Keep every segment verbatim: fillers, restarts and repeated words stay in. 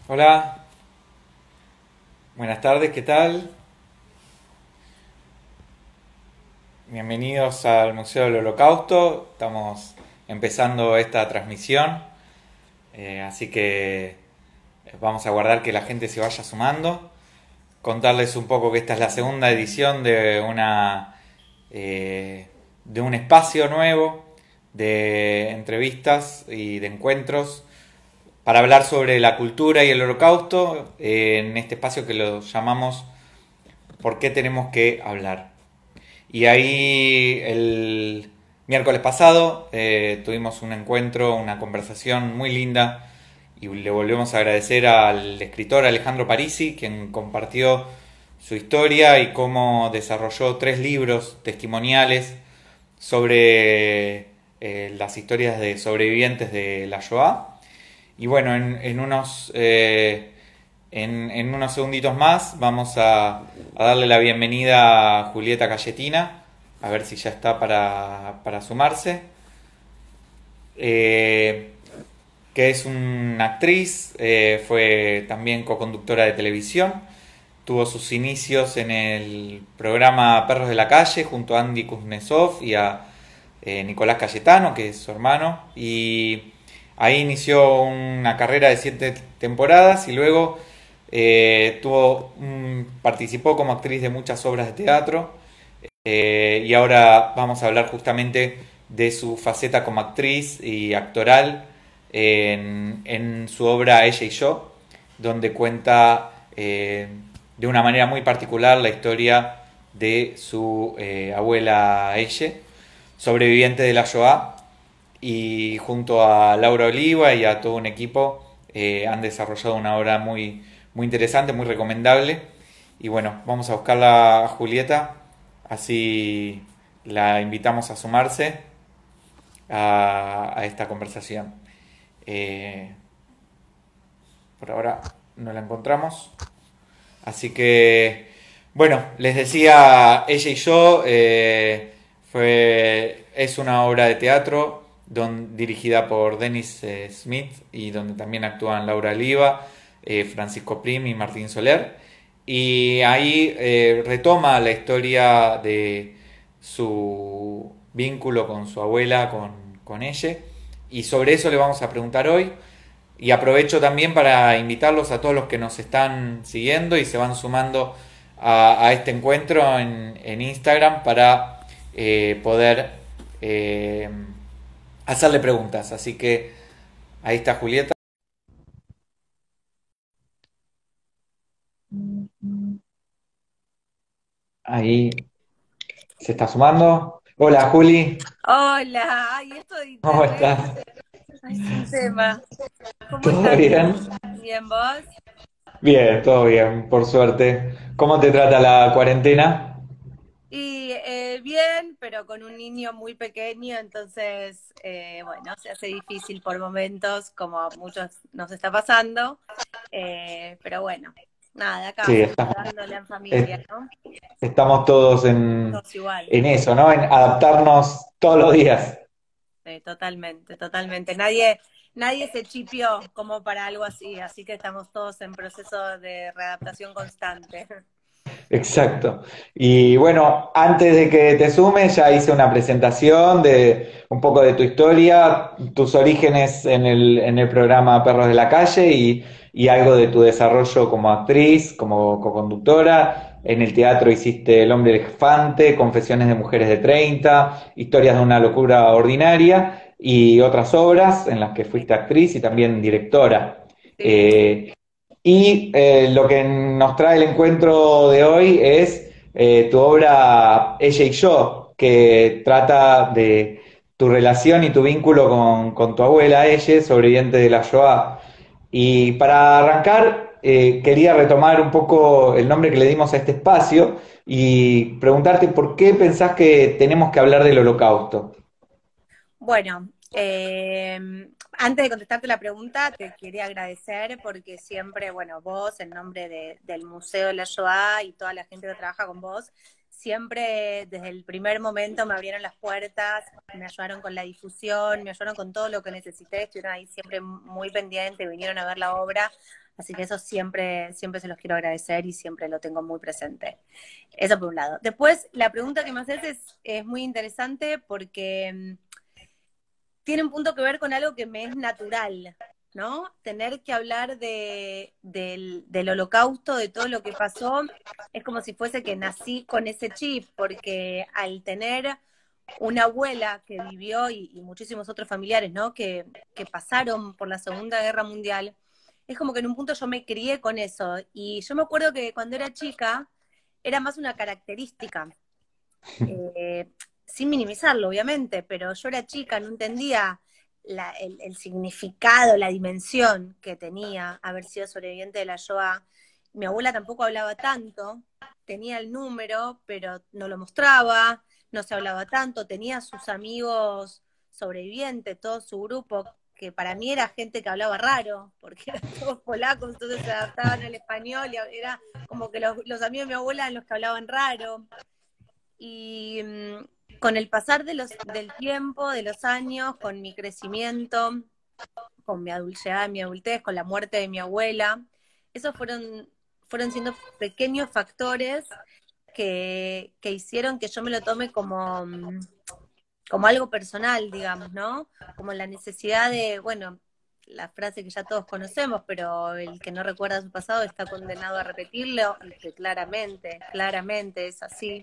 Hola, buenas tardes, ¿qué tal? Bienvenidos al Museo del Holocausto. Estamos empezando esta transmisión, eh, así que vamos a guardar que la gente se vaya sumando. Contarles un poco que esta es la segunda edición de una eh, de un espacio nuevo de entrevistas y de encuentros para hablar sobre la cultura y el holocausto, eh, en este espacio que lo llamamos ¿Por qué tenemos que hablar? Y ahí el miércoles pasado eh, tuvimos un encuentro, una conversación muy linda y le volvemos a agradecer al escritor Alejandro Parisi, quien compartió su historia y cómo desarrolló tres libros testimoniales sobre eh, las historias de sobrevivientes de la Shoah. Y bueno, en, en unos eh, en, en unos segunditos más vamos a, a darle la bienvenida a Julieta Cayetina, a ver si ya está para, para sumarse, eh, que es una actriz, eh, fue también co-conductora de televisión, tuvo sus inicios en el programa Perros de la Calle junto a Andy Kuznetsov y a eh, Nicolás Cayetano, que es su hermano, y ahí inició una carrera de siete temporadas y luego eh, tuvo, mm, participó como actriz de muchas obras de teatro, eh, y ahora vamos a hablar justamente de su faceta como actriz y actoral en, en su obra Ella y yo, donde cuenta eh, de una manera muy particular la historia de su eh, abuela Ella, sobreviviente de la Shoah, y junto a Laura Oliva y a todo un equipo eh, han desarrollado una obra muy, muy interesante, muy recomendable. Y bueno, vamos a buscarla a Julieta, así la invitamos a sumarse a, a esta conversación. Eh, por ahora no la encontramos. Así que, bueno, les decía, Ella y yo eh, fue, es una obra de teatro don, dirigida por Dennis eh, Smith y donde también actúan Laura Oliva, eh, Francisco Prim y Martín Soler. Y ahí eh, retoma la historia de su vínculo con su abuela, con, con ella. Y sobre eso le vamos a preguntar hoy. Y aprovecho también para invitarlos a todos los que nos están siguiendo y se van sumando a, a este encuentro en, en Instagram para eh, poder eh, hacerle preguntas. Así que ahí está Julieta. Ahí se está sumando. Hola Juli, Hola, ay, esto de ¿cómo internet estás? es un tema. ¿Cómo ¿Todo estás? bien? Bien, ¿vos? Bien, todo bien, por suerte. ¿Cómo te trata la cuarentena? Y eh, bien, pero con un niño muy pequeño, entonces, eh, bueno, se hace difícil por momentos, como a muchos nos está pasando. Eh, pero bueno, nada, acá, Sí, estamos, dándole en familia, ¿no? estamos todos en, Todos igual. en eso, ¿no? En adaptarnos todos los días. Sí, totalmente, totalmente. Nadie, nadie se chipió como para algo así, así que estamos todos en proceso de readaptación constante. Exacto. Y bueno, antes de que te sumes, ya hice una presentación de un poco de tu historia, tus orígenes en el, en el programa Perros de la Calle y, y algo de tu desarrollo como actriz, como co-conductora. En el teatro hiciste El hombre elefante, Confesiones de mujeres de treinta, Historias de una locura ordinaria y otras obras en las que Sí, fuiste actriz y también directora. sí, sí, sí. Eh, y eh, lo que nos trae el encuentro de hoy es eh, tu obra Ella y yo, que trata de tu relación y tu vínculo con, con tu abuela, ella, sobreviviente de la Shoah. Y para arrancar, eh, quería retomar un poco el nombre que le dimos a este espacio y preguntarte por qué pensás que tenemos que hablar del holocausto. Bueno, eh, antes de contestarte la pregunta, te quería agradecer porque siempre, bueno, vos, en nombre de- del Museo de la Shoah y toda la gente que trabaja con vos, siempre desde el primer momento me abrieron las puertas, me ayudaron con la difusión, me ayudaron con todo lo que necesité, estuvieron ahí siempre muy pendientes, vinieron a ver la obra, así que eso siempre, siempre se los quiero agradecer y siempre lo tengo muy presente. Eso por un lado. Después, la pregunta que me haces es, es muy interesante porque mm, tiene un punto que ver con algo que me es natural, ¿no? Tener que hablar de, del, del holocausto, de todo lo que pasó, es como si fuese que nací con ese chip, porque al tener una abuela que vivió y, y muchísimos otros familiares, ¿no? Que, que pasaron por la Segunda Guerra Mundial, es como que en un punto yo me crié con eso. Y yo me acuerdo que cuando era chica era más una característica. Eh, Sin minimizarlo, obviamente, pero yo era chica, no entendía la, el, el, significado, la dimensión que tenía haber sido sobreviviente de la Shoah. Mi abuela tampoco hablaba tanto, tenía el número, pero no lo mostraba, no se hablaba tanto, tenía sus amigos sobrevivientes, todo su grupo, que para mí era gente que hablaba raro, porque eran todos polacos, entonces se adaptaban al español, y era como que los, los amigos de mi abuela eran los que hablaban raro. Y mmm, con el pasar de los, del tiempo, de los años, con mi crecimiento, con mi adultez, mi adultez, con la muerte de mi abuela, esos fueron, fueron siendo pequeños factores que, que hicieron que yo me lo tome como, como algo personal, digamos, ¿no? Como la necesidad de, bueno, la frase que ya todos conocemos, pero el que no recuerda su pasado está condenado a repetirlo, y que claramente, claramente es así.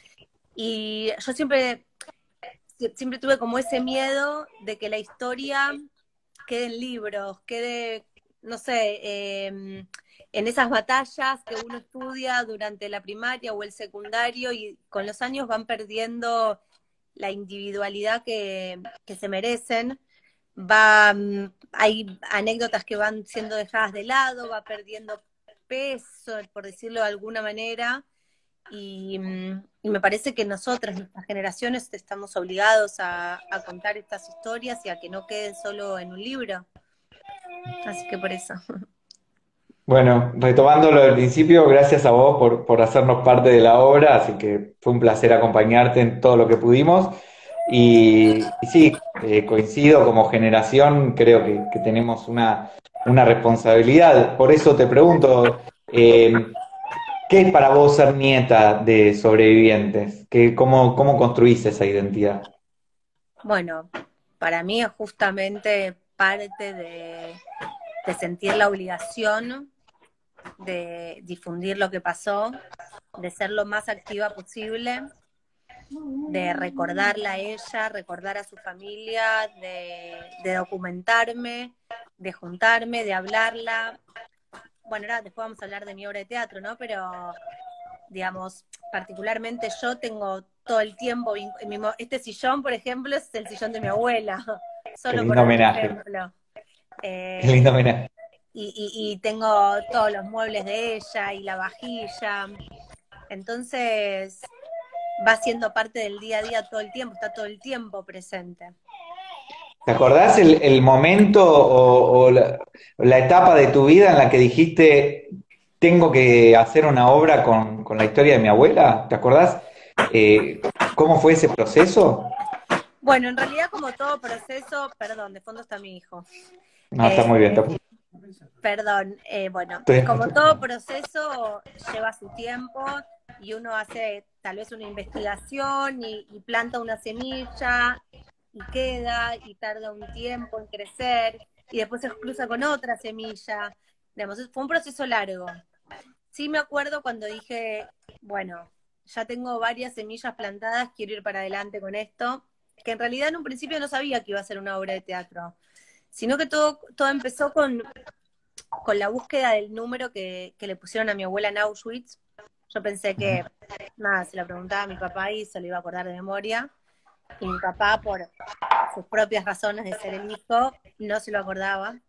Y yo siempre, siempre tuve como ese miedo de que la historia quede en libros, quede, no sé, eh, en esas batallas que uno estudia durante la primaria o el secundario y con los años van perdiendo la individualidad que, que se merecen. Va, hay anécdotas que van siendo dejadas de lado, va perdiendo peso, por decirlo de alguna manera. Y, y me parece que nosotras, nuestras generaciones, estamos obligados a, a contar estas historias y a que no queden solo en un libro. Así que por eso. Bueno, retomando lo del principio, gracias a vos por, por hacernos parte de la obra, así que fue un placer acompañarte en todo lo que pudimos. Y, y sí, eh, coincido como generación, creo que, que tenemos una, una responsabilidad. Por eso te pregunto, eh, ¿qué es para vos ser nieta de sobrevivientes? ¿Qué, cómo, cómo construís esa identidad? Bueno, para mí es justamente parte de, de sentir la obligación de difundir lo que pasó, de ser lo más activa posible, de recordarla a ella, recordar a su familia, de, de documentarme, de juntarme, de hablarla. Bueno, ahora después vamos a hablar de mi obra de teatro, ¿no? Pero, digamos, particularmente yo tengo todo el tiempo, este sillón, por ejemplo, es el sillón de mi abuela, Qué solo por lindo dar un homenaje, ejemplo. qué lindo Eh, homenaje. y, y, y tengo todos los muebles de ella y la vajilla. Entonces va siendo parte del día a día todo el tiempo, está todo el tiempo presente. ¿Te acordás el, el momento o, o la, o la etapa de tu vida en la que dijiste, tengo que hacer una obra con, con la historia de mi abuela? ¿Te acordás eh, cómo fue ese proceso? Bueno, en realidad como todo proceso, perdón, de fondo está mi hijo. No, está muy bien. Eh, Está, perdón, eh, bueno, como estoy- todo proceso lleva su tiempo y uno hace tal vez una investigación y, y planta una semilla y queda y tarda un tiempo en crecer y después se cruza con otra semilla. Digamos, fue un proceso largo. Sí me acuerdo cuando dije, bueno, ya tengo varias semillas plantadas, quiero ir para adelante con esto, que en realidad en un principio no sabía que iba a ser una obra de teatro, sino que todo, todo empezó con, con la búsqueda del número que, que le pusieron a mi abuela en Auschwitz. Yo pensé que, nada, se lo preguntaba a mi papá y se lo iba a acordar de memoria, y mi papá, por sus propias razones de ser el hijo, no se lo acordaba.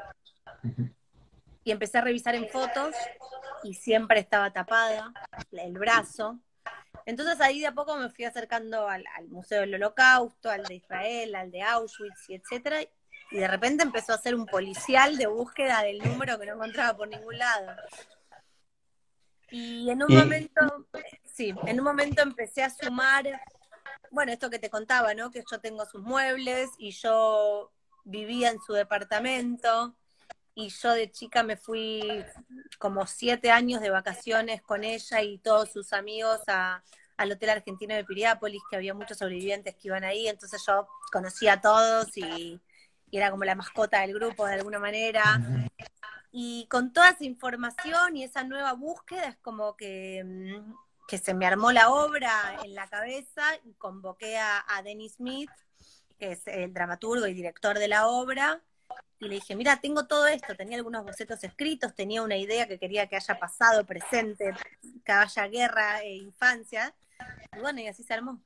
Y empecé a revisar en fotos y siempre estaba tapada, el brazo. Entonces ahí de a poco me fui acercando al, al Museo del Holocausto, al de Israel, al de Auschwitz, y etcétera. Y de repente empezó a ser un policial de búsqueda del número que no encontraba por ningún lado. Y en un Y, momento, sí, en un momento empecé a sumar, bueno, esto que te contaba, ¿no? Que yo tengo sus muebles y yo vivía en su departamento y yo de chica me fui como siete años de vacaciones con ella y todos sus amigos a, al Hotel Argentino de Piriápolis, que había muchos sobrevivientes que iban ahí, entonces yo conocía a todos y, y era como la mascota del grupo de alguna manera. Y con toda esa información y esa nueva búsqueda es como que, mm, que se me armó la obra en la cabeza y convoqué a, a Denny Smith, que es el dramaturgo y director de la obra, y le dije, mira, tengo todo esto, tenía algunos bocetos escritos, tenía una idea que quería que haya pasado, presente, que haya guerra e infancia, y bueno, y así se armó.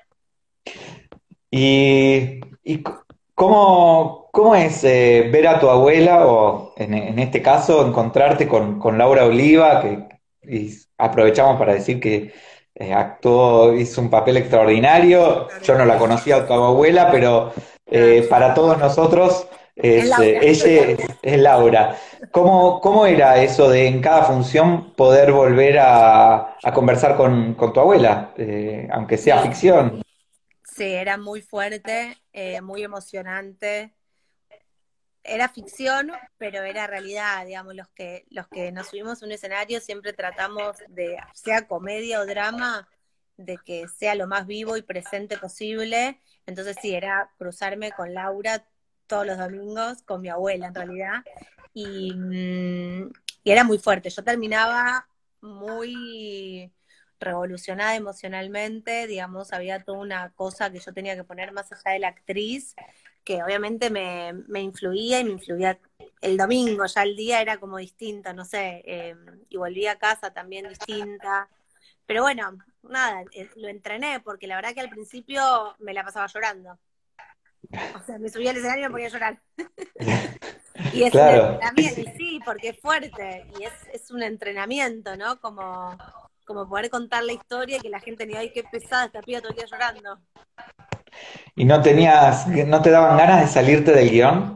¿Y, y cómo, cómo es eh, ver a tu abuela, o en, en este caso, encontrarte con, con Laura Oliva, que y aprovechamos para decir que eh, actuó, hizo un papel extraordinario? Yo no la Extraordinario. conocía a tu abuela, pero Ah, eh, para todos nosotros es es, eh, Laura. ella es, es Laura. ¿Cómo, cómo era eso de en cada función poder volver a, a conversar con, con tu abuela, eh, aunque sea Sí, ficción? sí, era muy fuerte, eh, muy emocionante. Era ficción, pero era realidad, digamos, los que, los que nos subimos a un escenario siempre tratamos de, sea comedia o drama, de que sea lo más vivo y presente posible. Entonces sí, era cruzarme con Laura todos los domingos, con mi abuela en realidad, y, mm, y era muy fuerte. Yo terminaba muy revolucionada emocionalmente, digamos, había toda una cosa que yo tenía que poner más allá de la actriz que obviamente me, me influía y me influía el domingo, ya el día era como distinto, no sé, eh, y volví a casa también distinta. Pero bueno, nada, eh, lo entrené porque la verdad que al principio me la pasaba llorando. O sea, me subía al escenario y me ponía a llorar. Y es un Claro, sí, entrenamiento, sí. y sí, porque es fuerte, y es, es un entrenamiento, ¿no? Como, como poder contar la historia y que la gente ni ay, qué pesada esta piba todo el día llorando. ¿Y no tenías, no te daban ganas de salirte del guión?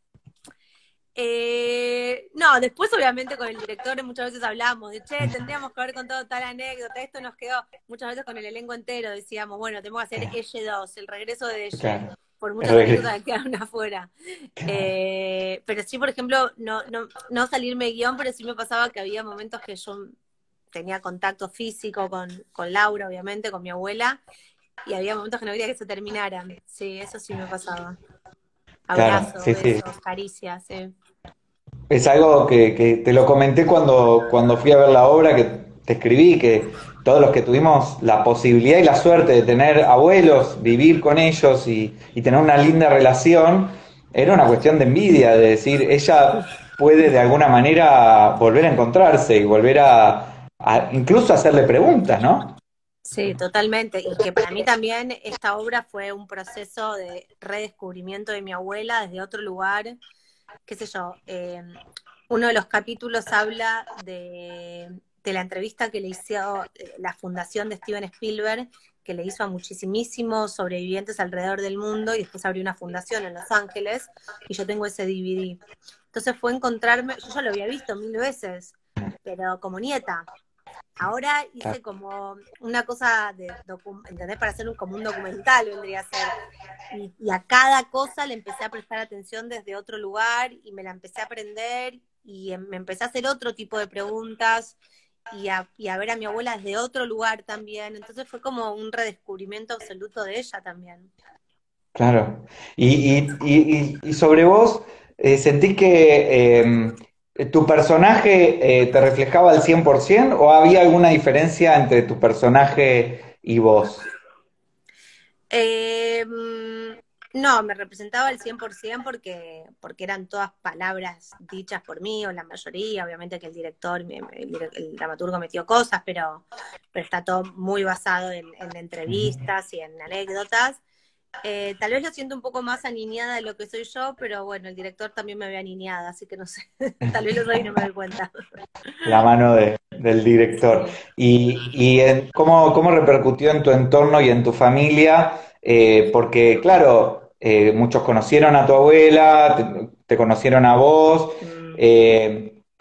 Eh, no, después obviamente con el director muchas veces hablamos de, che, tendríamos que haber contado tal anécdota, esto nos quedó, muchas veces con el elenco entero decíamos, bueno, tenemos que hacer Claro, Elle dos, el regreso de Elle, claro. por El muchas regreso. anécdotas que quedaron afuera. Claro. Eh, pero sí, por ejemplo, no, no, no salirme de guión, pero sí me pasaba que había momentos que yo tenía contacto físico con, con Laura, obviamente, con mi abuela, y había momentos que no quería que se terminaran. Sí, eso sí me pasaba. Claro, Abrazos, sí, sí. besos, caricias, sí. Es algo que, que te lo comenté cuando, cuando fui a ver la obra, que te escribí, que todos los que tuvimos la posibilidad y la suerte de tener abuelos, vivir con ellos y, y tener una linda relación, era una cuestión de envidia, de decir, ella puede de alguna manera volver a encontrarse y volver a, a incluso hacerle preguntas, ¿no? Sí, totalmente. Y que para mí también esta obra fue un proceso de redescubrimiento de mi abuela desde otro lugar, qué sé yo. Eh, uno de los capítulos habla de, de la entrevista que le hizo eh, la fundación de Steven Spielberg, que le hizo a muchísimos sobrevivientes alrededor del mundo y después abrió una fundación en Los Ángeles y yo tengo ese D V D. Entonces fue encontrarme, yo ya lo había visto mil veces, pero como nieta. Ahora Claro, hice como una cosa de docu- ¿entendés? Para hacer un, como un documental vendría a ser. Y, y a cada cosa le empecé a prestar atención desde otro lugar y me la empecé a aprender y em- me empecé a hacer otro tipo de preguntas y a, y a ver a mi abuela desde otro lugar también. Entonces fue como un redescubrimiento absoluto de ella también. claro. Y, y, y, y sobre vos, eh, ¿sentís que eh, tu personaje eh, te reflejaba al cien por ciento o había alguna diferencia entre tu personaje y vos? Eh, mm, no, me representaba al cien por ciento porque, porque eran todas palabras dichas por mí, o la mayoría, obviamente que el director, me- me- el, dire- el dramaturgo metió cosas, pero, pero está todo muy basado en, en entrevistas y en anécdotas. Eh, tal vez lo siento un poco más aniñada de lo que soy yo, pero bueno, el director también me ve aniñada, así que no sé, tal vez lo soy y no me doy cuenta. La mano de- del director. Sí. ¿Y, y en- cómo, cómo repercutió en tu entorno y en tu familia? Eh, porque, claro, eh, muchos conocieron a tu abuela, te, te conocieron a vos. Mm. eh,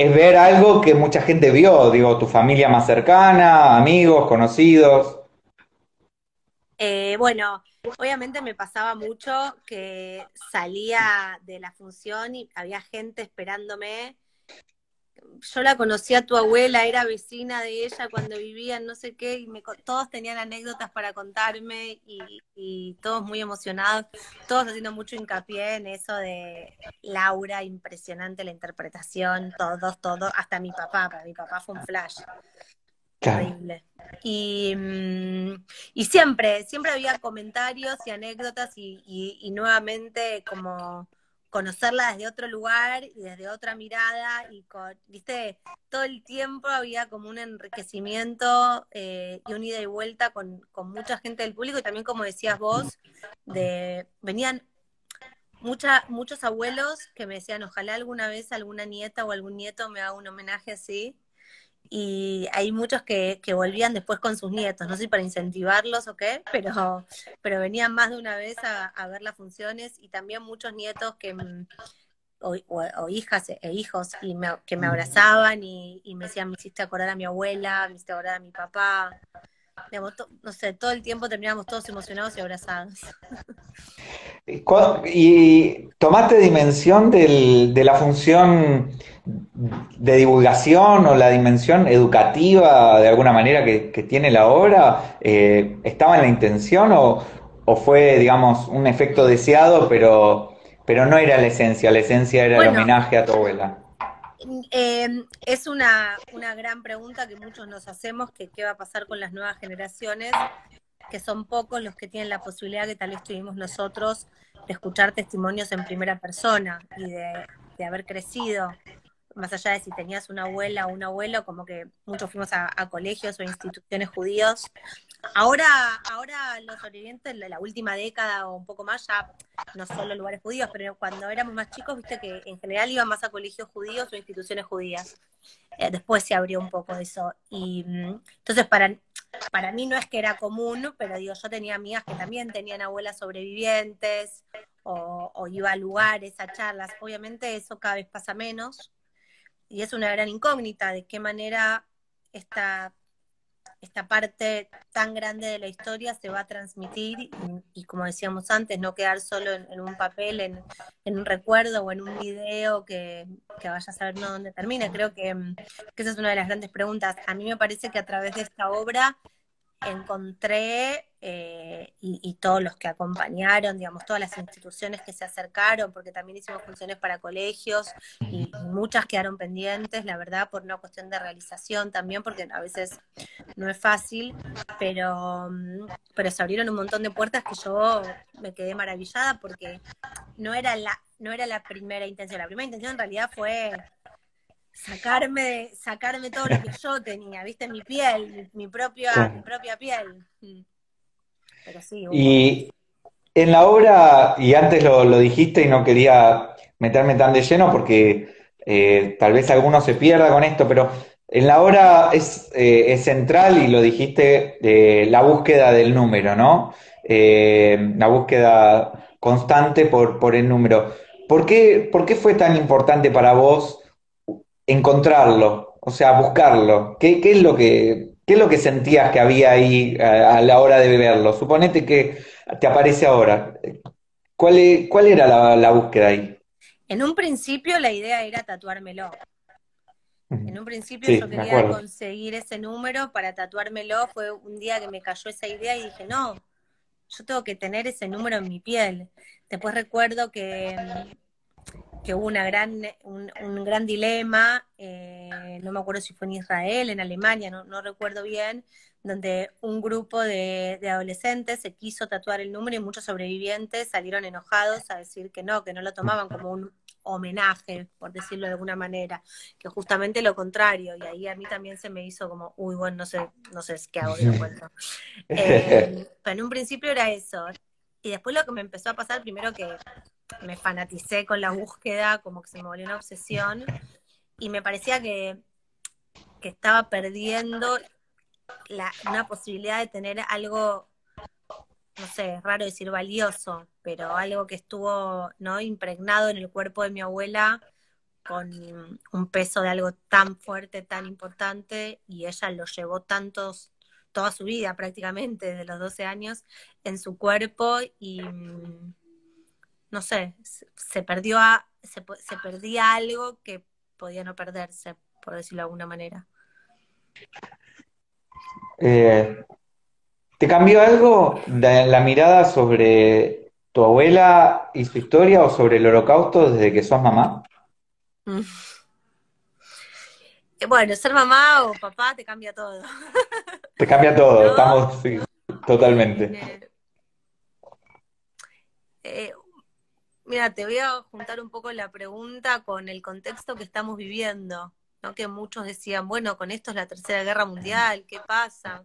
es ver algo que mucha gente vio, digo, tu familia más cercana, amigos, conocidos. Eh, bueno, obviamente me pasaba mucho que salía de la función y había gente esperándome. Yo la conocí a tu abuela, era vecina de ella cuando vivía en no sé qué, y me, todos tenían anécdotas para contarme y, y todos muy emocionados, todos haciendo mucho hincapié en eso de Laura, impresionante la interpretación, todos, todos, hasta mi papá, para mi papá fue un flash. Claro. Terrible. Y, mm, y siempre, siempre había comentarios y anécdotas y, y, y nuevamente como conocerla desde otro lugar y desde otra mirada y con, viste, todo el tiempo había como un enriquecimiento eh, y un ida y vuelta con, con mucha gente del público y también como decías vos, de venían mucha, muchos abuelos que me decían ojalá alguna vez alguna nieta o algún nieto me haga un homenaje así y hay muchos que, que volvían después con sus nietos, no sé si para incentivarlos o qué, pero, pero venían más de una vez a, a ver las funciones y también muchos nietos que, mm, o, o- o hijas e hijos y me- que me abrazaban y, y me decían, me hiciste acordar a mi abuela, me hiciste acordar a mi papá. Digamos, to- no sé, todo el tiempo terminábamos todos emocionados y abrazados. Cu- ¿Y tomaste dimensión del- de la función de divulgación o la dimensión educativa de alguna manera que, que tiene la obra? Eh, ¿estaba en la intención o, o fue, digamos, un efecto deseado, pero, pero no era la esencia? La esencia era el Bueno, homenaje a tu abuela. eh, es una, una gran pregunta que muchos nos hacemos, que qué va a pasar con las nuevas generaciones, que son pocos los que tienen la posibilidad que tal vez tuvimos nosotros de escuchar testimonios en primera persona y de, de haber crecido, más allá de si tenías una abuela o un abuelo, como que muchos fuimos a, a colegios o instituciones judíos. Ahora, ahora los sobrevivientes, la, la última década o un poco más, ya no solo lugares judíos, pero cuando éramos más chicos, viste que en general iban más a colegios judíos o instituciones judías. Eh, después se abrió un poco eso. Y mm, entonces para, para mí no es que era común, pero digo, yo tenía amigas que también tenían abuelas sobrevivientes o, o iba a lugares, a charlas. Obviamente eso cada vez pasa menos y es una gran incógnita de qué manera esta, esta parte tan grande de la historia se va a transmitir y, y como decíamos antes, no quedar solo en, en un papel, en, en, un recuerdo o en un video que, que vaya a saber no dónde termine. Creo que, que esa es una de las grandes preguntas. A mí me parece que a través de esta obra encontré, eh, y, y todos los que acompañaron, digamos, todas las instituciones que se acercaron, porque también hicimos funciones para colegios y, y muchas quedaron pendientes, la verdad, por una cuestión de realización también, porque a veces no es fácil, pero, mm, pero se abrieron un montón de puertas que yo me quedé maravillada porque no era la, no era la primera intención. La primera intención en realidad fue sacarme, sacarme todo lo que yo tenía, viste, mi piel, mi, mi propia, mi propia piel. Mm. Pero sí, hubo. Y en la obra, y antes lo, lo dijiste y no quería meterme tan de lleno porque eh, tal vez alguno se pierda con esto, pero en la obra es, eh, es central, y lo dijiste, eh, la búsqueda del número, ¿no? Eh, la búsqueda constante por, por el número. ¿Por qué, por qué fue tan importante para vos encontrarlo? O sea, buscarlo. ¿Qué, qué es lo que, qué es lo que sentías que había ahí a, a la hora de verlo? Suponete que te aparece ahora. ¿Cuál, e- cuál era la, la búsqueda ahí? En un principio la idea era tatuármelo. En Ujú. un principio Sí, yo me quería acuerdo. conseguir ese número para tatuármelo. Fue un día que me cayó esa idea y dije, no, yo tengo que tener ese número en mi piel. Después recuerdo que mm, que hubo una gran, un, un gran dilema, eh, no me acuerdo si fue en Israel, en Alemania, no, no recuerdo bien, donde un grupo de, de adolescentes se quiso tatuar el número y muchos sobrevivientes salieron enojados a decir que no, que no lo tomaban como un homenaje, por decirlo de alguna manera, que justamente lo contrario, y ahí a mí también se me hizo como, uy, bueno, no sé, no sé qué hago si lo cuento. Eh, pero en un principio era eso, y después lo que me empezó a pasar, primero que me fanaticé con la búsqueda, como que se me volvió una obsesión, y me parecía que, que estaba perdiendo la, una posibilidad de tener algo, no sé, es raro decir valioso, pero algo que estuvo, ¿no?, impregnado en el cuerpo de mi abuela con un peso de algo tan fuerte, tan importante, y ella lo llevó tantos, toda su vida prácticamente, desde los doce años, en su cuerpo y mm, no sé, se, se perdió a, se, se perdía algo que podía no perderse, por decirlo de alguna manera. Eh, ¿Te cambió algo de la mirada sobre tu abuela y su historia o sobre el holocausto desde que sos mamá? Mm. Bueno, ser mamá o papá te cambia todo, Te cambia todo, ¿no? estamos, sí, totalmente. Eh, eh, Mira, te voy a juntar un poco la pregunta con el contexto que estamos viviendo, ¿no? Que muchos decían, bueno, con esto es la Tercera Guerra Mundial, ¿qué pasa?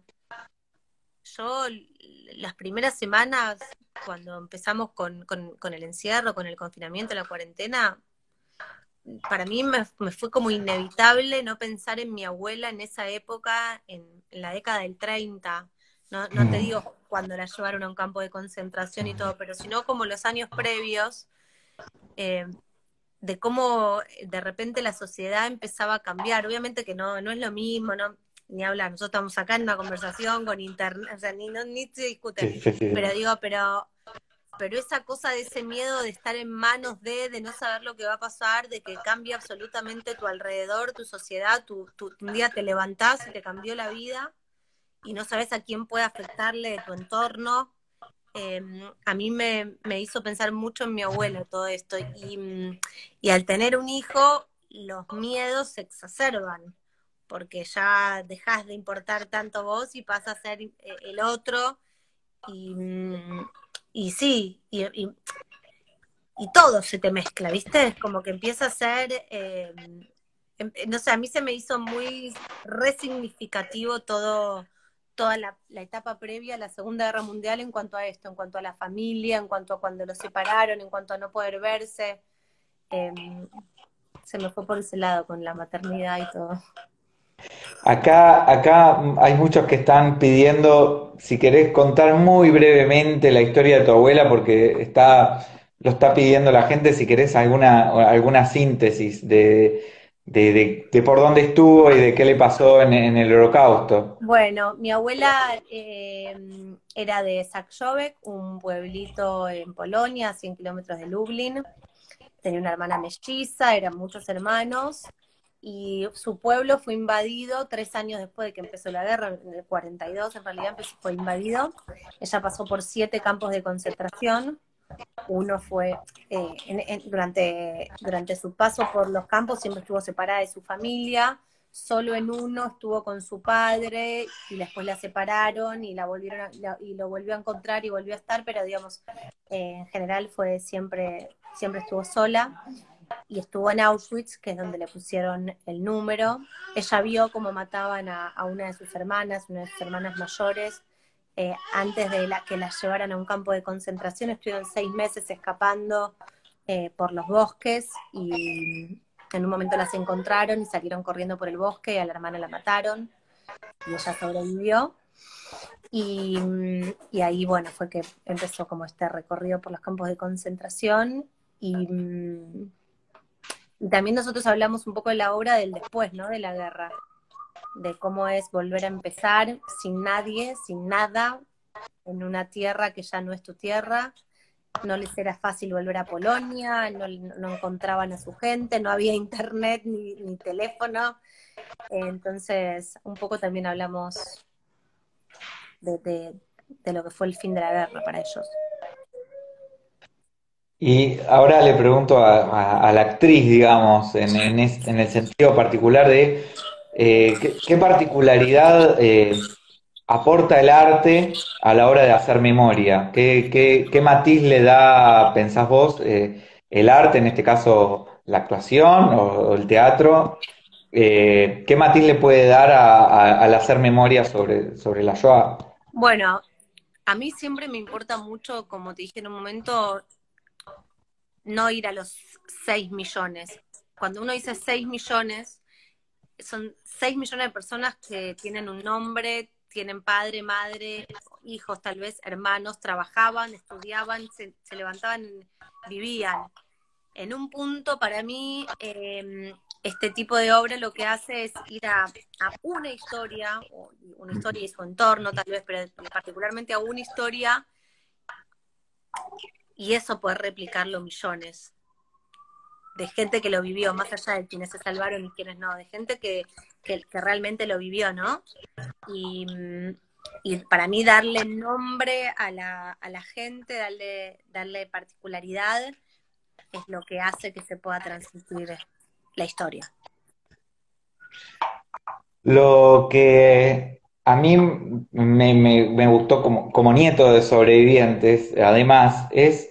Yo l- las primeras semanas, cuando empezamos con, con, con el encierro, con el confinamiento, la cuarentena, para mí me, me fue como inevitable no pensar en mi abuela en esa época, en, en la década del treinta. No, no te Mm. digo cuando la llevaron a un campo de concentración y todo, pero sino como los años previos, eh, de cómo de repente la sociedad empezaba a cambiar. Obviamente que no, no es lo mismo, no, ni hablar. Nosotros estamos acá en una conversación con internet, o sea, ni, no, ni se discute. Sí, sí, sí. Pero digo, pero pero esa cosa de ese miedo de estar en manos de, de no saber lo que va a pasar, de que cambia absolutamente tu alrededor, tu sociedad, tu, tu, un día te levantás y te cambió la vida y no sabes a quién puede afectarle de tu entorno. Eh, a mí me, me, hizo pensar mucho en mi abuela todo esto y, y al tener un hijo los miedos se exacerban porque ya dejas de importar tanto vos y pasa a ser el otro y, y sí, y, y, y todo se te mezcla, ¿viste? Es como que empieza a ser, eh, no sé, a mí se me hizo muy resignificativo todo, toda la, la etapa previa a la Segunda Guerra Mundial en cuanto a esto, en cuanto a la familia, en cuanto a cuando los separaron, en cuanto a no poder verse. Eh, Se me fue por ese lado con la maternidad y todo. Acá, acá hay muchos que están pidiendo si querés contar muy brevemente la historia de tu abuela, porque está, lo está pidiendo la gente, si querés alguna, alguna síntesis de, de, de- de por dónde estuvo y de qué le pasó en, en el Holocausto. Bueno, mi abuela eh, era de Saksovek, un pueblito en Polonia, a cien kilómetros de Lublin. Tenía una hermana melliza, eran muchos hermanos, y su pueblo fue invadido tres años después de que empezó la guerra, en el cuarenta y dos en realidad empezó, fue invadido. Ella pasó por siete campos de concentración. Uno fue, eh, en, en, durante, durante su paso por los campos siempre estuvo separada de su familia, solo en uno estuvo con su padre y después la separaron y la volvieron a, la, y lo volvió a encontrar y volvió a estar, pero digamos, eh, en general fue siempre, siempre estuvo sola y estuvo en Auschwitz, que es donde le pusieron el número. Ella vio cómo mataban a, a una de sus hermanas, una de sus hermanas mayores, eh, antes de la, que la llevaran a un campo de concentración. Estuvieron seis meses escapando eh, por los bosques y en un momento las encontraron y salieron corriendo por el bosque y a la hermana la mataron y ella sobrevivió. Y, y ahí, bueno, fue que empezó como este recorrido por los campos de concentración y, y también nosotros hablamos un poco de la obra del después, ¿no? De la guerra, de cómo es volver a empezar sin nadie, sin nada, en una tierra que ya no es tu tierra. No les era fácil volver a Polonia, no, no encontraban a su gente, no había internet ni, ni teléfono. Entonces, un poco también hablamos de, de, de lo que fue el fin de la guerra para ellos. Y ahora le pregunto a, a- a la actriz, digamos, en, en es- en el sentido particular de eh, ¿qué, qué particularidad eh, aporta el arte a la hora de hacer memoria? ¿Qué, qué- qué matiz le da, pensás vos, eh, el arte, en este caso la actuación o, o el teatro? Eh, ¿qué matiz le puede dar a- a- al hacer memoria sobre, sobre la Shoah? Bueno, a mí siempre me importa mucho, como te dije en un momento, no ir a los seis millones. Cuando uno dice seis millones, son seis millones de personas que tienen un nombre, tienen padre, madre, hijos, tal vez hermanos, trabajaban, estudiaban, se, se levantaban, vivían. en un punto para mí eh, este tipo de obra lo que hace es ir a, a una historia, o una historia y su entorno tal vez, pero particularmente a una historia, y eso poder replicarlo millones de gente que lo vivió, más allá de quienes se salvaron y quienes no, de gente que, que, que realmente lo vivió, ¿no? Y, y para mí darle nombre a la, a la gente, darle, darle particularidad, es lo que hace que se pueda transmitir la historia. Lo que a mí me, me- me gustó como, como nieto de sobrevivientes, además, es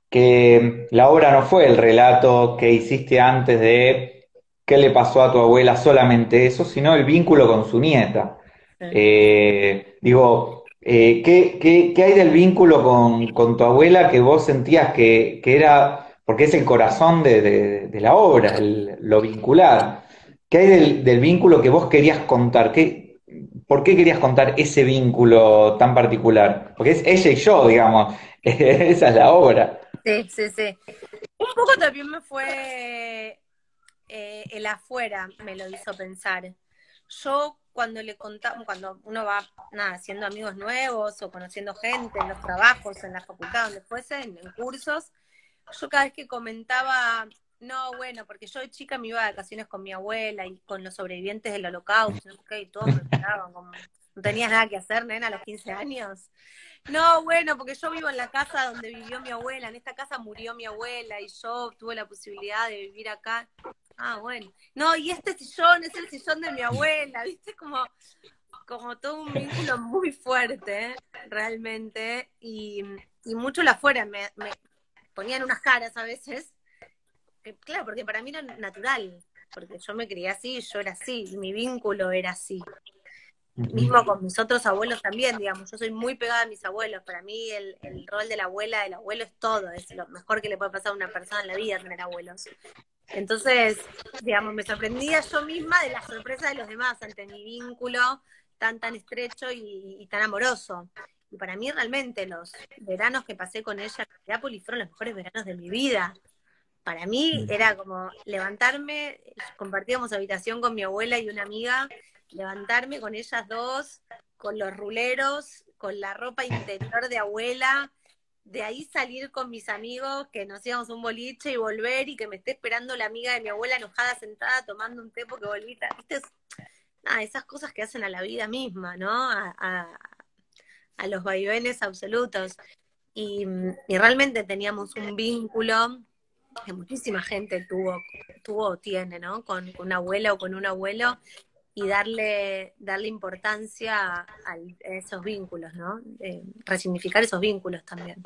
que la obra no fue el relato que hiciste antes de qué le pasó a tu abuela, solamente eso, sino el vínculo con su nieta. Sí. Eh, digo, eh, ¿qué, qué- qué hay del vínculo con, con tu abuela que vos sentías que, que era, porque es el corazón de, de- de la obra, el- lo vincular? ¿Qué hay del, del vínculo que vos querías contar? ¿Qué, por qué querías contar ese vínculo tan particular? Porque es ella y yo, digamos, esa es la obra. Sí, sí, sí. Un poco también me fue eh, el afuera, me lo hizo pensar. Yo cuando le contaba, cuando uno va nada, haciendo amigos nuevos o conociendo gente en los trabajos, en la facultad, donde fuese, en, en cursos, yo cada vez que comentaba, no, bueno, porque yo de chica me iba de vacaciones con mi abuela y con los sobrevivientes del holocausto, no sé qué, y todos me miraban como, no tenías nada que hacer, nena, a los quince años. No, bueno, porque yo vivo en la casa donde vivió mi abuela, en esta casa murió mi abuela y yo tuve la posibilidad de vivir acá. Ah, bueno. No, y este sillón es el sillón de mi abuela, ¿viste? Como, como todo un vínculo muy fuerte, ¿eh? Realmente. Y, y mucho la afuera, me, me ponían unas caras a veces. Que, claro, porque para mí era natural, porque yo me crié así, yo era así, y mi vínculo era así. Mismo con mis otros abuelos también, digamos, yo soy muy pegada a mis abuelos, para mí el, el rol de la abuela, del abuelo es todo, es lo mejor que le puede pasar a una persona en la vida tener abuelos. Entonces, digamos, me sorprendía yo misma de la sorpresa de los demás ante mi vínculo tan, tan estrecho y, y tan amoroso. Y para mí realmente los veranos que pasé con ella en Nápoles fueron los mejores veranos de mi vida. Para mí era como levantarme, compartíamos habitación con mi abuela y una amiga, levantarme con ellas dos, con los ruleros, con la ropa interior de abuela, de ahí salir con mis amigos, que nos íbamos a un boliche y volver, y que me esté esperando la amiga de mi abuela enojada sentada tomando un té porque volví. ¿Viste? Nada, esas cosas que hacen a la vida misma, ¿no? A, a, a los vaivenes absolutos. Y, y realmente teníamos un vínculo que muchísima gente tuvo, tuvo o tiene, ¿no? Con, con una abuela o con un abuelo, y darle, darle importancia a, a esos vínculos, ¿no? Eh, resignificar esos vínculos también.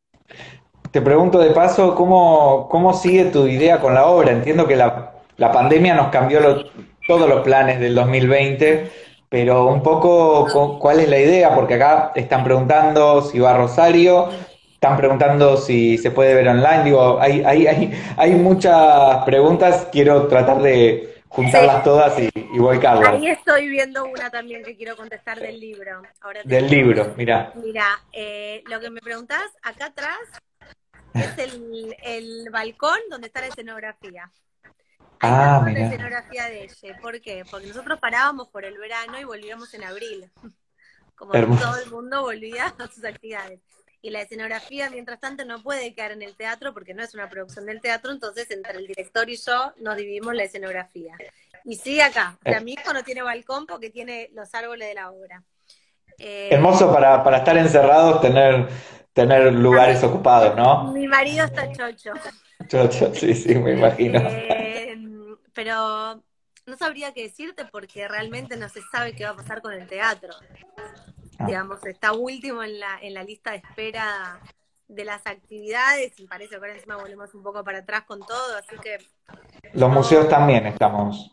Te pregunto de paso, ¿cómo, cómo sigue tu idea con la obra? Entiendo que la, la pandemia nos cambió lo- todos los planes del dos mil veinte, pero un poco cu- cuál es la idea, porque acá están preguntando si va a Rosario, están preguntando si se puede ver online, digo, hay, hay, hay, hay muchas preguntas, quiero tratar de Sí, juntarlas todas y, y volcarlas. ahí estoy viendo una también que quiero contestar del libro. Ahora te Del digo. libro, mira. Mira, eh, lo que me preguntás, acá atrás es el, el balcón donde está la escenografía. Ahí está Ah, toda la mira. escenografía de ella. ¿Por qué? Porque nosotros parábamos por el verano y volvíamos en abril. Como todo Hermoso. el mundo volvía a sus actividades. Y la escenografía, mientras tanto, no puede quedar en el teatro porque no es una producción del teatro, entonces entre el director y yo nos dividimos la escenografía. Y sigue acá. O sea, mi hijo no tiene balcón porque tiene los árboles de la obra. Eh, Hermoso para, para estar encerrados, tener, tener lugares ocupados, ¿no? mi marido está chocho. Yo, yo, sí, sí, me imagino. Eh, pero no sabría qué decirte porque realmente no se sabe qué va a pasar con el teatro. Ah. Digamos, está último en la, en la lista de espera de las actividades, y parece que ahora encima volvemos un poco para atrás con todo, así que Los yo, museos también estamos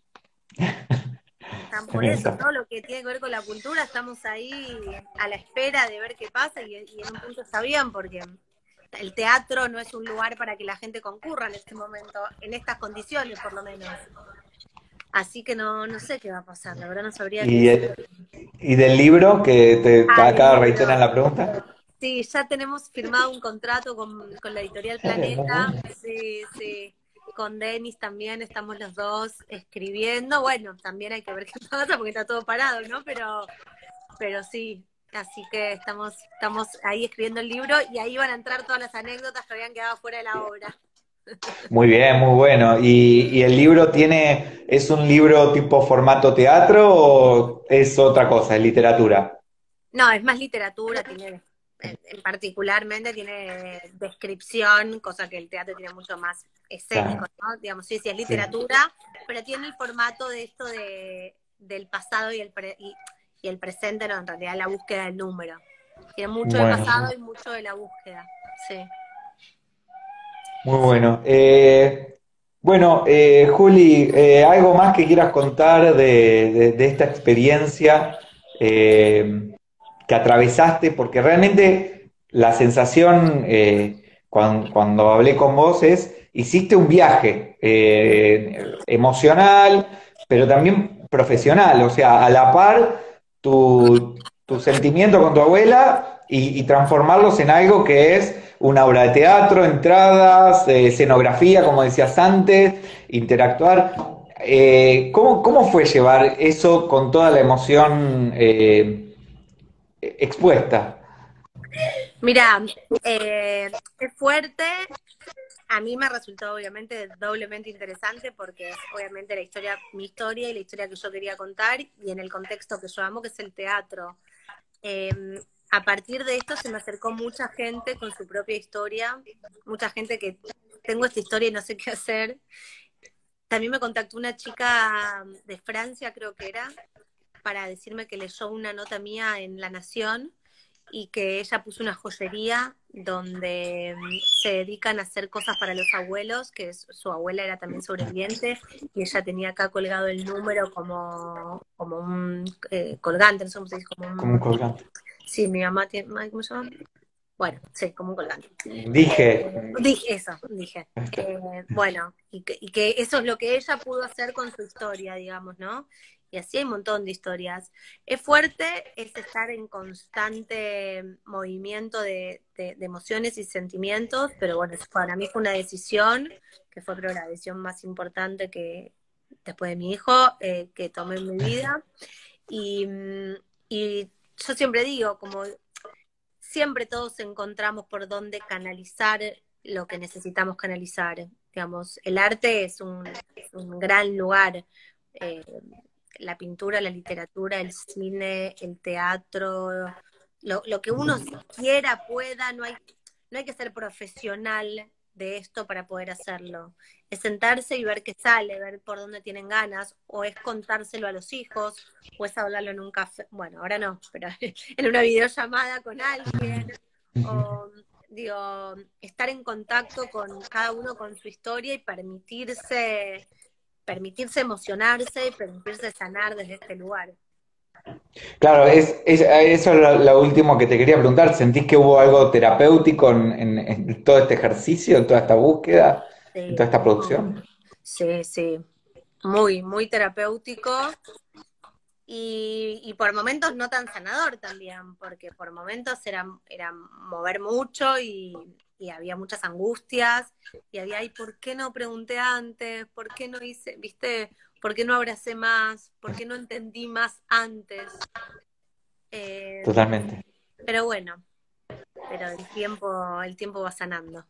estamos en por eso, esa. todo lo que tiene que ver con la cultura, estamos ahí a la espera de ver qué pasa, y, y en un punto está bien, porque el teatro no es un lugar para que la gente concurra en este momento, en estas condiciones por lo menos. Así que no, no sé qué va a pasar, la verdad no sabría qué ¿Y, decir. eh, y del libro, que te Ah, del acá libro. reiteran la pregunta? Sí, ya tenemos firmado un contrato con, con la editorial Eh, muy Planeta. bueno. Sí, sí. Con Denis también estamos los dos escribiendo. Bueno, también hay que ver qué pasa porque está todo parado, ¿no? Pero, pero sí, así que estamos, estamos ahí escribiendo el libro y ahí van a entrar todas las anécdotas que habían quedado fuera de la obra. Muy bien, muy bueno. ¿Y, y el libro tiene, es un libro tipo formato teatro o es otra cosa, es literatura? No, es más literatura, tiene, en, en particularmente tiene descripción, cosa que el teatro tiene mucho más escénico, Claro, ¿no? Digamos, sí, sí, es sí. literatura, pero tiene el formato de esto de, del pasado y el, pre, y, y el presente, no, en realidad la búsqueda del número. Tiene mucho de Bueno, pasado y mucho de la búsqueda, sí. muy bueno. Eh, bueno, eh, Juli, eh, ¿algo más que quieras contar de, de- de esta experiencia eh, que atravesaste? Porque realmente la sensación eh, cuan- cuando, hablé con vos es, hiciste un viaje eh, emocional, pero también profesional, o sea, a la par tu, tu sentimiento con tu abuela y, y transformarlos en algo que es una obra de teatro, entradas, eh, escenografía, como decías antes, interactuar. Eh, ¿cómo, ¿Cómo fue llevar eso con toda la emoción eh, expuesta? Mira, eh, es fuerte. A mí me resultó obviamente doblemente interesante porque es obviamente la historia, mi historia y la historia que yo quería contar y en el contexto que yo amo, que es el teatro. Eh, a partir de esto se me acercó mucha gente con su propia historia, mucha gente que tengo esta historia y no sé qué hacer. También me contactó una chica de Francia, creo que era, para decirme que leyó una nota mía en La Nación y que ella puso una joyería donde mm, se dedican a hacer cosas para los abuelos, que es- su abuela era también sobreviviente y ella tenía acá colgado el número como, como un eh, colgante, no sé cómo se dice, como Como un un... colgante. Sí, mi mamá tiene... ay, ¿cómo se llama? Bueno, sí, como un colgante. Dije, Eh, dije eso, dije. Eh, bueno, y que, y que eso es lo que ella pudo hacer con su historia, digamos, ¿no? Y así hay un montón de historias. Es fuerte, es estar en constante movimiento de, de- de emociones y sentimientos, pero bueno, es- para mí fue una decisión, que fue creo la decisión más importante que después de mi hijo, eh, que tomé en mi vida. Y, mm, y yo siempre digo, como siempre todos encontramos por dónde canalizar lo que necesitamos canalizar. Digamos, el arte es un, es un gran lugar. Eh, la pintura, la literatura, el cine, el teatro, lo, lo que uno quiera, pueda, no hay, no hay que ser profesional de esto para poder hacerlo. Es sentarse y ver qué sale, ver por dónde tienen ganas, o es contárselo a los hijos, o es hablarlo en un café, bueno, ahora no, pero en una videollamada con alguien, o digo, estar en contacto con cada uno con su historia y permitirse, permitirse emocionarse y permitirse sanar desde este lugar. claro, es, es- eso es lo, lo último que te quería preguntar. ¿Sentís que hubo algo terapéutico en, en- en todo este ejercicio, en toda esta búsqueda, en toda Sí, esta producción? sí, sí. Muy, muy terapéutico. Y, y por momentos no tan sanador también, porque por momentos era, era mover mucho y, y había muchas angustias y había, ¿y por qué no pregunté antes? ¿Por qué no hice, viste? ¿Por qué no abracé más? ¿Por qué no entendí más antes? Eh, Totalmente. pero bueno, pero el tiempo, el tiempo va sanando.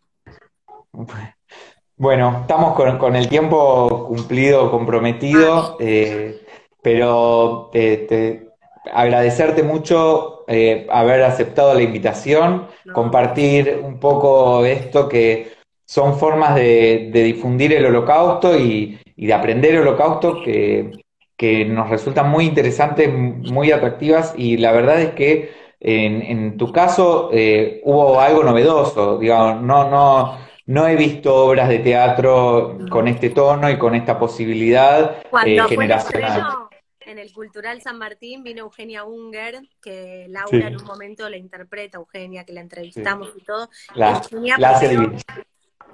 Bueno, estamos con, con el tiempo cumplido, Ay, comprometido, eh, pero te, te- agradecerte mucho eh, haber aceptado la invitación, no, por compartir un poco esto que son formas de, de difundir el holocausto y, y de aprender el holocausto que, que nos resultan muy interesantes, muy atractivas y la verdad es que en, en tu caso eh, hubo algo novedoso, digamos, no, no. No he visto obras de teatro con supuesto. este tono y con esta posibilidad eh, Cuando fue el generacional. estreno en el Cultural San Martín, vino Eugenia Unger, que Laura en un Sí, momento la interpreta, Eugenia, que la sí. entrevistamos y todo, y La, Eugenia la hace primero divina.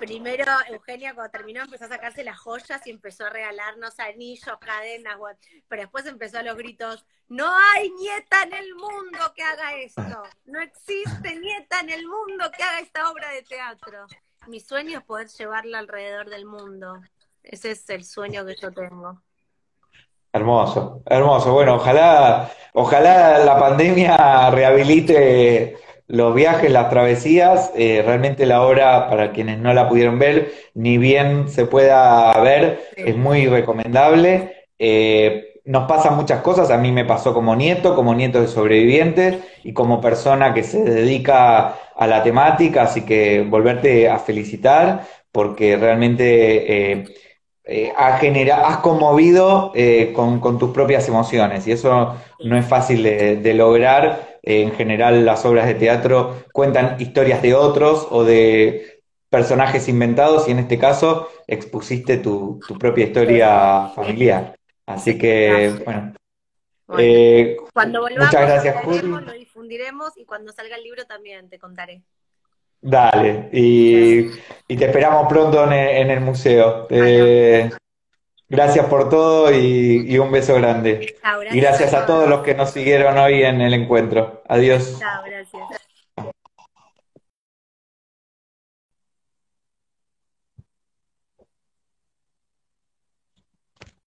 primero Eugenia cuando terminó empezó a sacarse las joyas y empezó a regalarnos anillos, cadenas, what- pero después empezó a los gritos, no hay nieta en el mundo que haga esto, no existe nieta en el mundo que haga esta obra de teatro. Mi sueño es poder llevarla alrededor del mundo. Ese es el sueño que yo tengo. Hermoso, hermoso. Bueno, ojalá, ojalá la pandemia rehabilite los viajes, las travesías. Eh, realmente la obra, para quienes no la pudieron ver, ni bien se pueda ver, es Sí. muy recomendable. Eh, nos pasan muchas cosas. A mí me pasó como nieto, como nieto de sobrevivientes y como persona que se dedica a la temática. Así que volverte a felicitar porque realmente eh, eh, has genera- has conmovido eh, con, con tus propias emociones y eso no es fácil de, de lograr. Eh, en general las obras de teatro cuentan historias de otros o de personajes inventados y en este caso expusiste tu, tu propia historia familiar. Así Sí, que, gracias. bueno, Bueno, eh, cuando muchas volvamos gracias, hablaremos, Juli. lo difundiremos y cuando salga el libro también te contaré. Dale, y, y te esperamos pronto en el, en el museo. Bueno, Eh, Gracias por todo y, y un beso grande. chao, Y gracias a gracias a todos todos. los que nos siguieron hoy en el encuentro. Adiós. Chao, gracias.